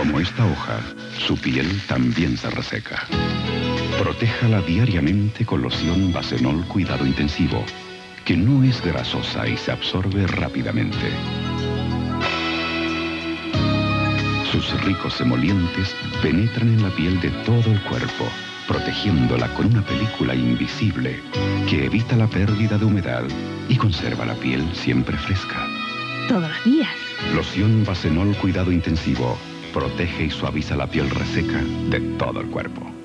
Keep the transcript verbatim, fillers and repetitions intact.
Como esta hoja, su piel también se reseca. Protéjala diariamente con loción Bacenol Cuidado Intensivo, que no es grasosa y se absorbe rápidamente. Sus ricos emolientes penetran en la piel de todo el cuerpo, protegiéndola con una película invisible que evita la pérdida de humedad y conserva la piel siempre fresca. Todos los días. Loción Bacenol Cuidado Intensivo protege y suaviza la piel reseca de todo el cuerpo.